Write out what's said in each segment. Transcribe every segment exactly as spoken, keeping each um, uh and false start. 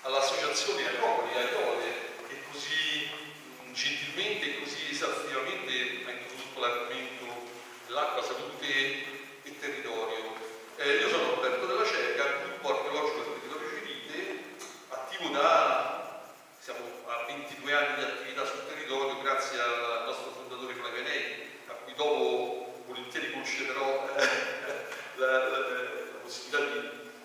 all'associazione Acropoli, Aiole, che così mh, gentilmente e così esaustivamente ha introdotto l'argomento dell'acqua, salute e territorio. Eh, io sono Roberto Della Ceca, gruppo archeologico del territorio Cirite, attivo da, siamo a ventidue anni di attività sul territorio grazie al nostro fondatore Flavio Anelli, a cui dopo volentieri concederò eh, la, la, la possibilità di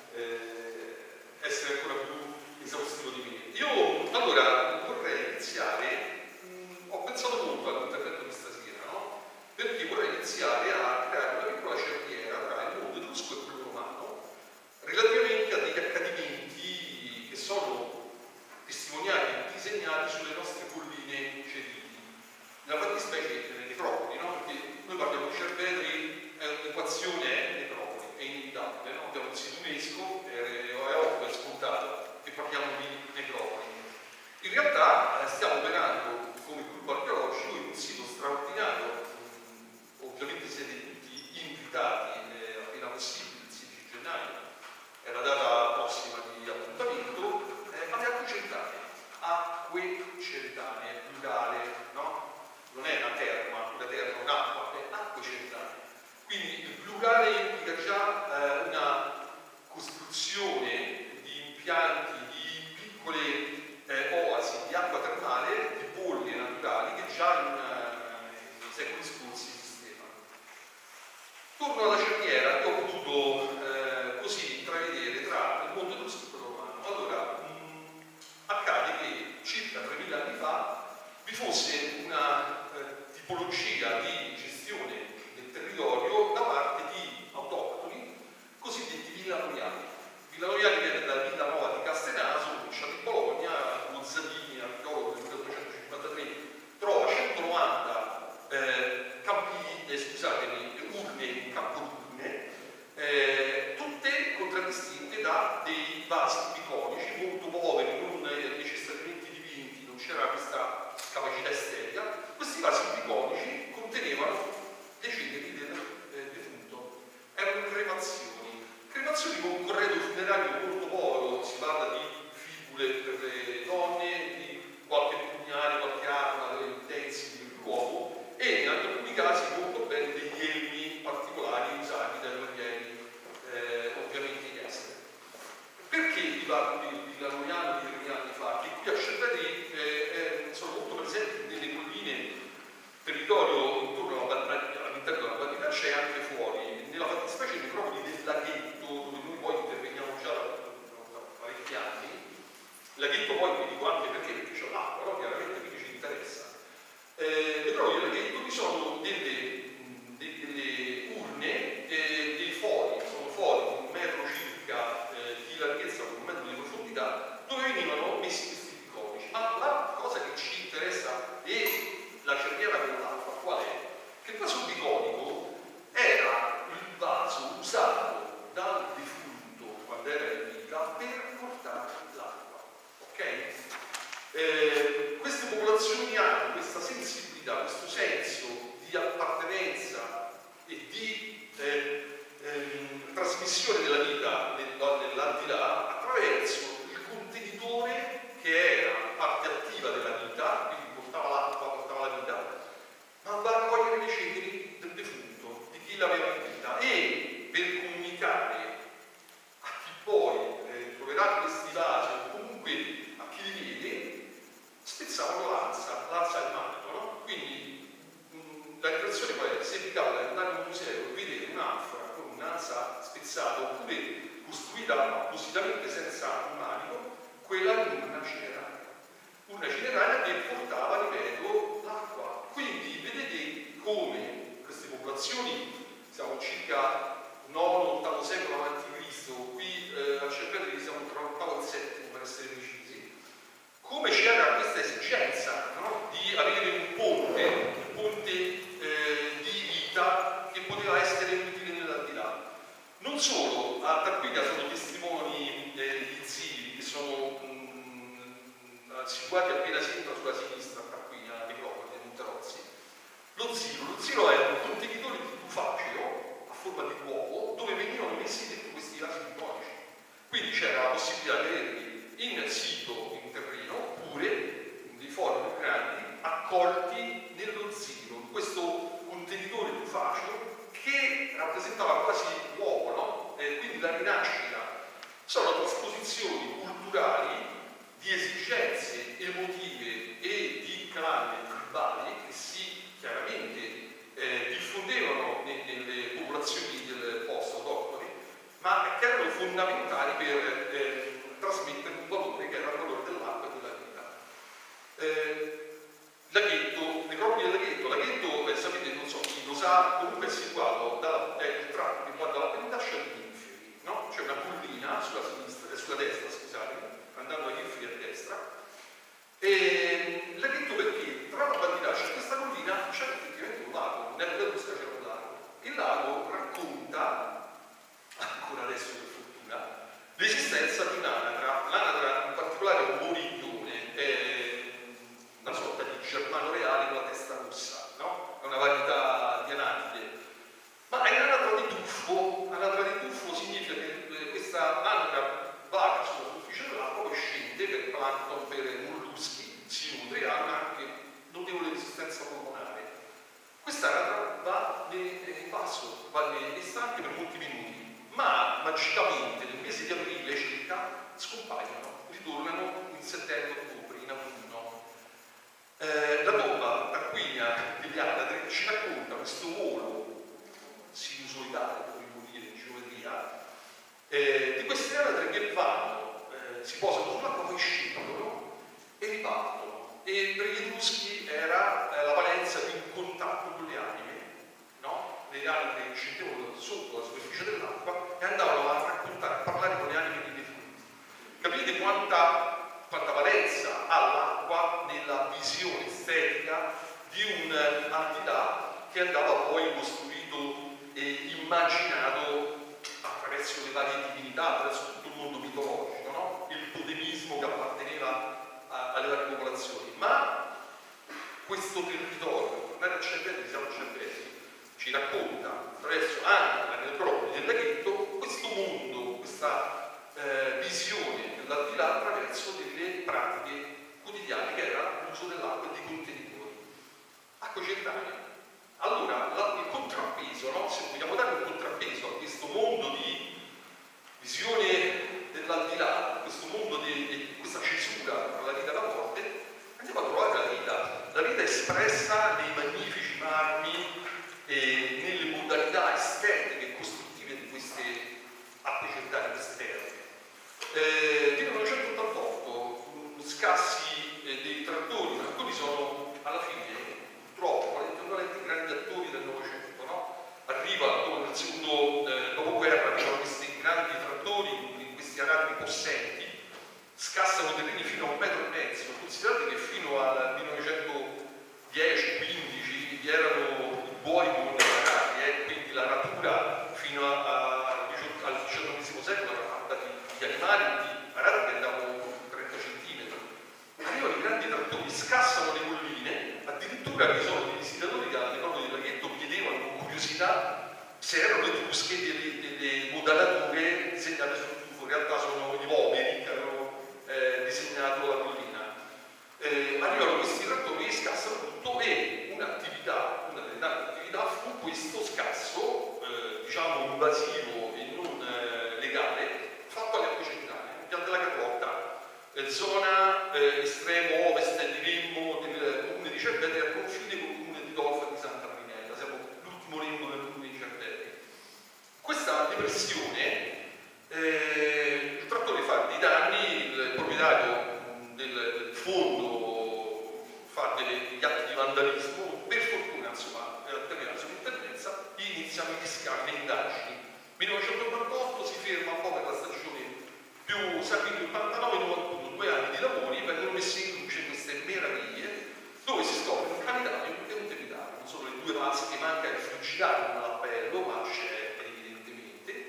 eh, essere ancora più esaustivo di me. Io allora vorrei iniziare, mh, ho pensato molto all'intervento di stasera, no? Perché vorrei iniziare a creare una piccola cerniera tra il mondo etrusco e quello romano relativamente a degli accadimenti che sono testimoniati e disegnati sulle nostre colline ceriti. Nella fattispecie nelle necropoli, no? Perché noi parliamo di Cervetri, è un'equazione, è necropoli, è inevitabile, no? Abbiamo un sito UNESCO, è, è ovvio, è scontato, e parliamo di necropoli. In realtà eh, stiamo operando come gruppo archeologico in un sito straordinario, mh, ovviamente siete tutti invitati eh, appena possibile, il sedici gennaio, è la data prossima di appuntamento, eh, alle acque celtanee, acque celtanee, plurale, no? Non è una terma, una terma, un'acqua, è acque celtanee. Quindi il plurale implica già eh, una costruzione di impianti, di piccole eh, oasi di acqua termale, di bolle naturali che già in, uh, nei secoli scorsi esistevano. Torno alla cerniera che ho potuto eh, così intravedere tra il mondo etrusco e quello romano. Allora, mh, accade che circa tremila anni fa vi fosse una eh, tipologia di gestione del territorio da parte di autoctoni cosiddetti villanoriani. Villanoriani viene dalla Villanova di Castenaso, provincia di Bologna. Mozzadini, archeologo del milleottocentocinquantatré, trova centonovanta eh, campi, eh, scusatemi, urne in campo d'urne, eh, tutte contraddistinte da dei vasi biconici molto poveri, non necessariamente dipinti, non c'era questa capacità estetica. Questi vasi biconici contenevano le ceneri del eh, defunto, erano cremazioni, cremazioni con un corredo funerario molto povero, si parla di fibule per le donne, di qualche pugnale, qualche arma, dei utensili per l'uomo e in alcuni casi molto bene degli elmi particolari usati dai guerrieri, eh, ovviamente in estero. Perché vi parlo di villanoriano di tremila anni fa? Che qui a Cervetri eh, eh, sono molto presenti delle colline, territorio intorno all'interno della Badina, c'è anche fuori, nella fattispecie dei propri del laghetto, dove noi poi interveniamo già da, da parecchi anni. Il laghetto poi vi dico anche perché, perché c'è l'acqua, no? Chiaramente quindi ci interessa. Eh, però nel laghetto vi sono delle, de, delle urne, eh, dei fori, sono fori di un metro circa eh, di larghezza con un metro di profondità, dove venivano messi questi biconici. Ma la cosa che ci interessa e la cerniera con l'acqua qual è? Che il vaso biconico era il vaso usato dal defunto quando era in vita per portare l'acqua. Ok? Eh, queste popolazioni hanno questa sensibilità, questo senso di appartenenza e di eh, ehm, trasmissione della vita nell'aldilà attraverso il contenitore che era parte attiva della vita, quindi portava l'acqua, portava la vita, ma andava a raccogliere le ceneri del defunto, di chi l'aveva in vita, e per comunicare a chi poi eh, troverà questi vasi o comunque a chi li vede, spezzavano l'ansa, l'ansa al manico, no? Quindi mh, la riflessione poi è se vi capita di andare in un museo e vedere un'anfora con un'ansa spezzata oppure costruita appositamente senza un manico, quella è una cineraria. Una cineraria che portava, ripeto, l'acqua. Quindi vedete come queste popolazioni, siamo circa nono ottavo secolo avanti Cristo, qui eh, a Cervetri siamo tra l'ottavo e il settimo per essere precisi, come c'era questa esigenza, no? Di avere un ponte, un ponte eh, di vita che poteva essere utile nell'aldilà. Non solo, a Tarquinia sono testimoni eh, gli zii che sono mh, situati appena a sinistra sulla sinistra, a Tarquinia, a Necropoli, a Monterozzi. Lo ziro, lo ziro era un contenitore di tufaceo a forma di uovo dove venivano messi dentro questi vasi biconici. Quindi c'era la possibilità di averli in sì trasposizioni culturali di esigenze emotive e di clan tribali che si chiaramente eh, diffondevano ne, nelle popolazioni del posto autoctone, ma che erano fondamentali per eh, trasmettere un valore che era il valore dell'acqua e della vita. Eh, Laghetto, necropoli del Laghetto, Laghetto eh, sapete, non so chi lo sa, comunque è situato dalla, è il tratto che va dalla Pentascia agli Inferi, no? C'è una collina sulla sinistra, eh, sulla destra, scusate, andando agli Inferi a destra. E Laghetto perché tra la Pentascia e questa collina c'è effettivamente un lago, nella Petrusca c'era un lago. Il lago racconta, ancora adesso per fortuna, l'esistenza di un'anatra, l'anatra in particolare è un moriglione, è una sorta di germano reale con la testa rossa, no? È una varietà di anatide. Ma è un'anatra di tuffo, anatra di tuffo significa che questa anatra vaga sulla superficie dell'acqua, poi scende per plancton, per molluschi, si nutre e ha anche notevole resistenza polmonare. Questa anatra va in basso, va nei stanchi per molti minuti, ma magicamente nel mese di aprile circa scompaiono, ritornano in settembre-ottobre, in autunno. Eh, la tomba tarquinia degli anatre ci racconta questo volo sinusoidale, come dire, in geometria, eh, di queste anatre che vanno, eh, si posano sull'acqua, poi scendono e ripartono. E per gli Etruschi era eh, la valenza di un contatto con le anime, no? Le anatre scendevano sotto la superficie dell'acqua e andavano a raccontare, a parlare con le anime dei defunti. Capite quanta quanta valenza ha l'acqua nella visione estetica di un al di là che andava poi costruito e immaginato attraverso le varie divinità, attraverso tutto il mondo mitologico, no? Il totemismo che apparteneva a, alle varie popolazioni. Ma questo territorio, tornare a Cerveteri, siamo a Cerveteri, ci racconta attraverso anche la necropoli del Laghetto questo mondo, questa Eh, visione dell'aldilà attraverso delle pratiche quotidiane che era l'uso dell'acqua e dei contenitori. Acqua Cerveteri. Allora, la, il contrappeso, no? Se vogliamo dare un contrappeso a questo mondo di visione dell'aldilà, questo mondo di, di questa cesura tra la vita e la morte, andiamo a trovare la vita, la vita espressa nei magnifici marmi e nelle modalità estetiche e costruttive di queste acque Cerveteri, queste terre. Eh, nel millenovecentottantotto scassi eh, dei trattori, alcuni sono alla fine purtroppo i grandi attori del Novecento, no? Arriva dopo nel secondo eh, dopoguerra, arrivano questi grandi trattori, questi aratri possenti, scassano terreni fino a un metro e mezzo. Considerate che fino al millenovecentodieci quindici vi erano i buoi con le aratri, eh? Quindi la ratura fino a, a, al diciannovesimo secolo era fatta di gli animali di arati che andavano trenta centimetri. Arrivano i grandi trattori, scassano le colline, addirittura vi sono dei visitatori che alle cose del Laghetto chiedevano con curiosità se erano le etrusche delle, delle modanature disegnate sul tufo. In realtà sono i poveri che hanno eh, disegnato la collina. Eh, arrivano questi trattori e scassano tutto, e un'attività, una delle tante attività fu questo scasso, eh, diciamo invasivo e non eh, legale, fatto alle acque Cerveteri, pian della Carlotta, eh, zona eh, estremo ovest, diremmo, del comune di Cerveteri, al confine con il comune di Tolfa e di Santa Marinella. Siamo l'ultimo lembo del comune di Cerveteri. Questa depressione, eh, il trattore fa dei danni, il proprietario del, del fondo fa degli atti di vandalismo, per fortuna insomma, termina la sua intervenza, iniziano gli scavi, le indagini. millenovecentottantotto si ferma un po' per la stagione più sanguinea, ottantanove novantuno, due anni di lavori, vengono messe in luce queste meraviglie dove si scopre un canitario e un tepitario. Non sono le due vasche, manca il frigidario, non l'appello, ma c'è evidentemente.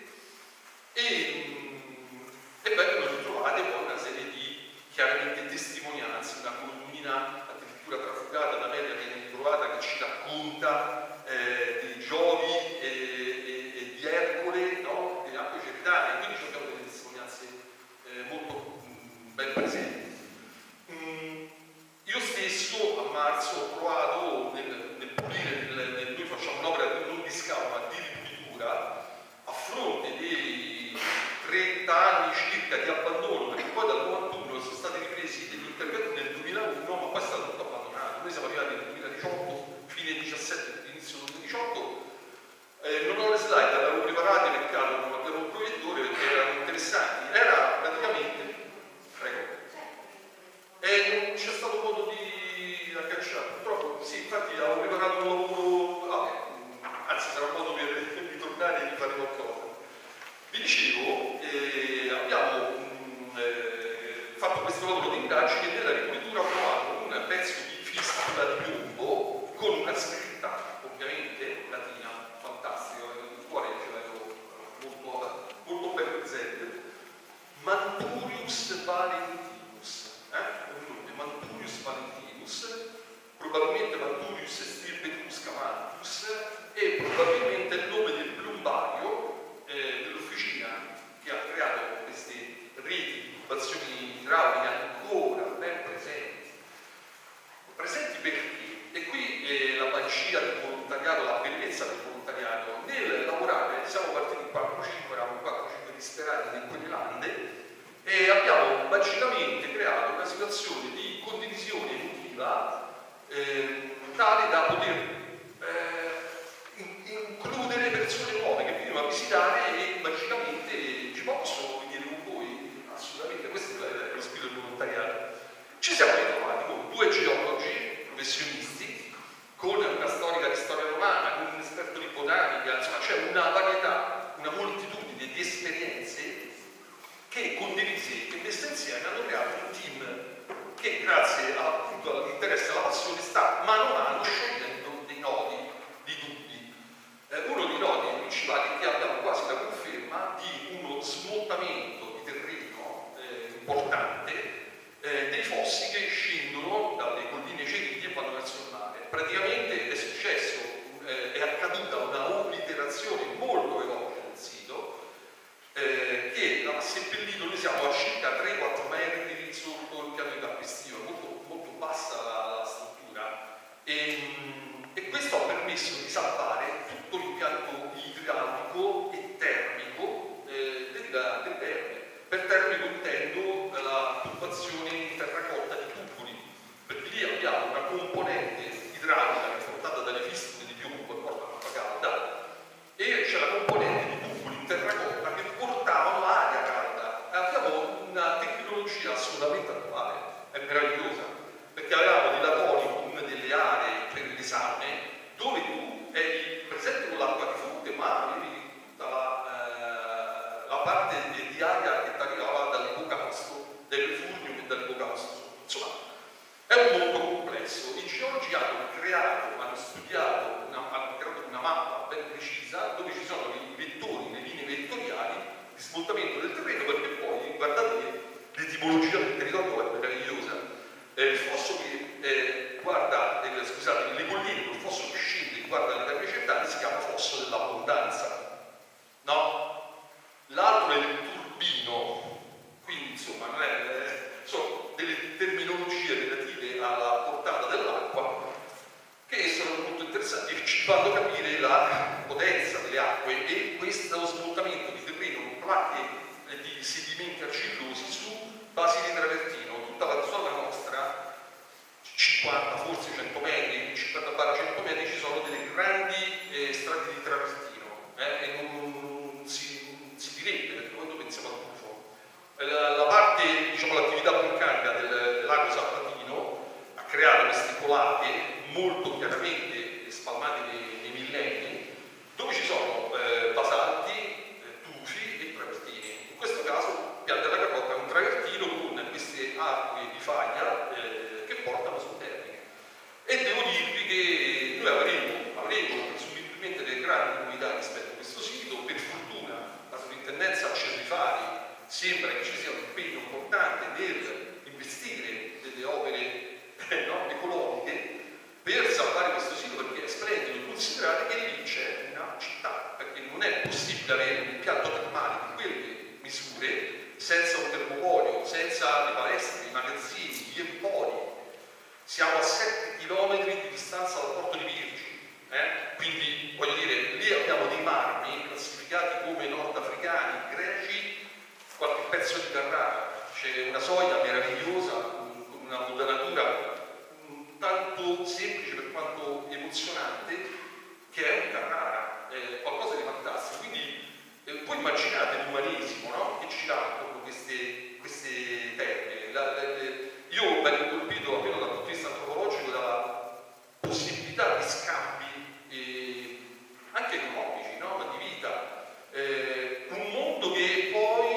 E, e vengono ritrovate poi una serie di chiaramente testimonianze, una colonnina addirittura trafugata da Media viene ritrovata che ci racconta eh, dei Giovi e, e, e di Ercole, no? Delle acque Cerveteri, quindi abbiamo delle testimonianze eh, molto mh, ben presenti. Mm, io stesso a marzo ho provato nel, nel pulire, nel, nel, noi facciamo un'opera non di scavo ma di ripulitura a fronte dei trenta anni circa di abbandono abbandono, perché poi dal novantuno sono stati ripresi degli interventi nel duemilauno, ma poi è stato tutto abbandonato. Noi siamo arrivati nel duemiladiciotto, fine duemiladiciassette, inizio duemiladiciotto. Eh, non ho le slide, le avevo preparate, peccato non avevo un proiettore perché erano interessanti. Era praticamente, prego, e non c'è stato modo di agganciare, purtroppo sì, infatti avevo preparato un lavoro, vabbè, anzi sarà un modo per ritornare e rifare qualcosa. Vi dicevo, eh, abbiamo mh, eh, fatto questo lavoro di indagine e nella ripulitura ho trovato un pezzo di fistula di piombo con una scritta, ovviamente, latina, fantastica, il cuore ce l'avevo molto, molto ben presente, Manturius Valentinus, eh? Un nome, Manturius Valentinus, probabilmente Manturius estirpetus camantus, e probabilmente il nome del plumbario eh, dell'officina che ha creato queste reti di tubazioni idrauliche ancora ben presenti. Presenti perché? E qui eh, la magia del volontariato, la bellezza del volontariato. Nel lavorare siamo partiti quattro cinque, eravamo quattro cinque disperati in quelle lande e abbiamo magicamente creato una situazione di condivisione emotiva eh, tale da poter eh, in, includere persone nuove che venivano a visitare e magicamente ci possono venire con voi, assolutamente, questo è lo spirito del volontariato. Ci siamo ritrovati con due geologi professionisti, con una storica di storia romana, con un esperto di botanica, insomma c'è una varietà, una moltitudine di esperienze che condivise e messe insieme hanno creato un team che grazie appunto all'interesse e alla passione sta mano a mano sciogliendo dei nodi, di dubbi. Eh, uno dei nodi principali è che abbiamo quasi la conferma di uno smottamento di terreno eh, importante eh, dei fossi che scendono dalle colline Ceriti e vanno verso il mare. Praticamente è successo, eh, è accaduta una obliterazione molto veloce del sito eh, che ha seppellito, noi siamo a circa tre quattro metri sotto il piano di calpestio, molto, molto bassa la, la struttura e, e questo ha permesso di salvare tutto l'impianto idraulico e termico eh, del, del Terme. Per termico intendo la tubazione in terracotta di tubuli, perché lì abbiamo una componente idraulica che è portata dalle fistule di piombo che portano acqua calda e c'è la componente di tubuli in terracotta che portavano aria calda. Abbiamo una tecnologia assolutamente attuale, è meravigliosa, perché avevamo dei latori con delle aree per le saune dove tu eri presente con l'acqua di fonte ma avevi tutta la, eh, la parte di, di aria che ti arrivava dall'ipocausto, dall'efurnium e dall'ipocausto. Insomma, è un mondo complesso. I geologi hanno creato, hanno studiato, una, hanno creato una mappa ben precisa dove ci sono i vettori, le linee vettoriali di smontamento del terreno, perché poi, guardate, l'etimologia del territorio è meravigliosa. Eh, il fosso che eh, guarda, eh, scusate, le colline, il fosso che scende e guarda le terre centrali si chiama fosso dell'abbondanza, no? L'altro è il turbino, quindi insomma non è, eh, sono delle terminologie relative alla portata dell'acqua che sono molto interessanti e ci fanno capire la potenza delle acque e questo smontamento di terreno con placche eh, di sedimenti argillosi su basi di travertino. Tutta la zona nostra, cinquanta forse cento metri, cinquanta cento metri, ci sono delle grandi eh, strade di travertino eh, e non, non, si, non si direbbe, perché quando pensiamo al tufo la, la parte, diciamo, l'attività vulcanica del, del lago Sappatino ha creato queste colate molto chiaramente spalmate nei, nei millenni, dove ci sono eh, basalti, eh, tufi e travertini. In questo caso Pian della Carlotta è un travertino con queste acque di faglia eh, che portano sul termine. E devo dirvi che noi avremo, avremo presumibilmente delle grandi comunità rispetto a questo sito. Per fortuna la sovrintendenza a Cerrifari sembra che ci sia un impegno importante nel investire delle opere eh, no, ecologiche per salvare questo sito, perché è splendido. Considerate che lì c'è una città, perché non è possibile avere un impianto termale di quelle misure senza un termopolio, senza le palestre, i c'è una soglia meravigliosa, con una moderatura tanto semplice per quanto emozionante, che è un Carrara, è qualcosa di fantastico. Quindi eh, voi immaginate l'umanesimo, no? Che ci dà proprio queste, queste termini. La, la, io vengo colpito almeno dal punto di vista antropologico dalla possibilità di scambi eh, anche economici, no? Ma di vita. Eh, un mondo che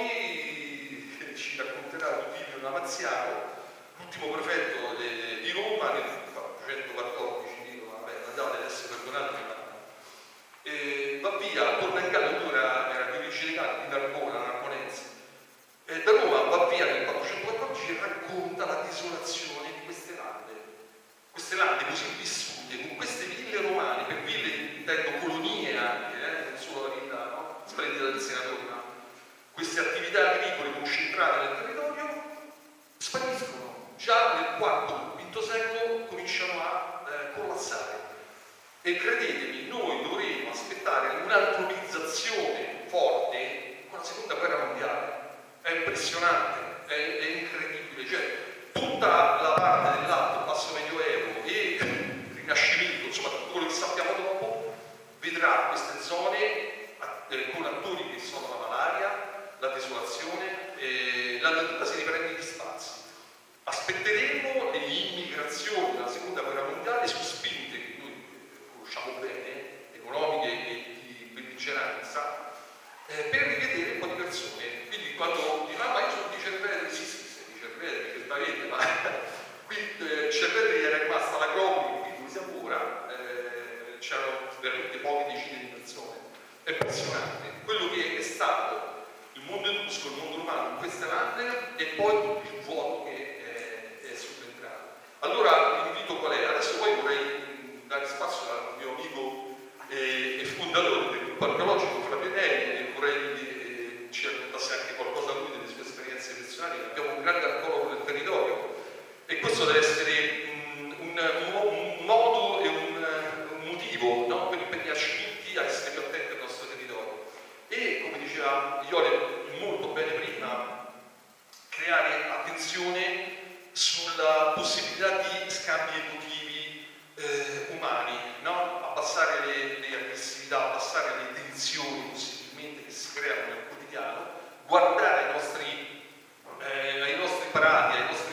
poi eh, ci racconterà Rutilio Lamaziano, l'ultimo prefetto de, di Roma nel millenovecentoquattordici, dico, vabbè, andate adesso perdonatemi, ma eh, va via, torna in Gallia, lui era, era di origine di Narbona, narbonense, eh, da Roma va via nel quattrocentoquattordici e racconta la desolazione di queste lande, queste lande così vissute, con queste ville romane, per ville intendo colonie anche, eh, non solo la villa, no? Splendida del senatore, ma queste attività agricole concentrate nel territorio spariscono. Già nel quarto quinto secolo cominciano a eh, collassare. E credetemi, noi dovremo aspettare un'atropizzazione forte con la seconda guerra mondiale. È impressionante, è, è incredibile. Cioè, tutta la parte dell'alto basso medioevo e il Rinascimento, insomma tutto quello che sappiamo dopo, vedrà queste zone eh, con attori che sono la malaria, la desolazione, eh, la natura si riprende gli spazi. Aspetteremo le immigrazioni della seconda guerra mondiale su spinte che noi conosciamo bene, economiche e di belligeranza, eh, per rivedere un po' di persone. Quindi quando dicono, ah, ma io sono di Cerveteri, sì, sì, sei di Cerveteri, certamente, ma qui eh, Cerveteri era rimasta l'acropoli, qui dove siamo ora, eh, c'erano veramente poche decine di persone. È impressionante quello che è stato il mondo etrusco, il mondo romano in queste lande e poi il vuoto che allora l'invito qual è? Adesso poi vorrei dare spazio al mio amico eh, e fondatore del gruppo archeologico Flavio Neri e vorrei che eh, ci raccontasse anche qualcosa lui delle sue esperienze personali. Abbiamo un grande archeologo del territorio e questo deve essere um, un, un, un modo e un, un motivo, no? Per impegnarci tutti a essere più attenti al nostro territorio e, come diceva Iole molto bene prima, creare attenzione sulla possibilità di scambi emotivi eh, umani, no? Abbassare le, le aggressività, abbassare le tensioni possibilmente che si creano nel quotidiano, guardare ai nostri, eh, ai nostri parati, ai nostri